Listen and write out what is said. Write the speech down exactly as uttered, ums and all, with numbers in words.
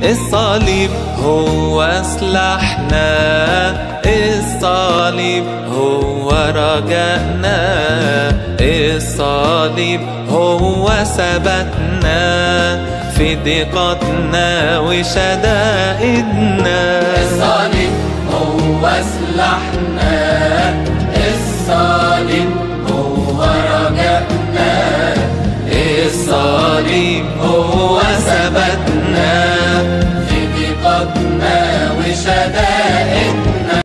الصليب هو سلاحنا، الصليب هو رجائنا، الصليب هو ثباتنا في ضيقتنا وشدائدنا. الصليب هو سلاحنا، الصليب هو رجائنا، الصليب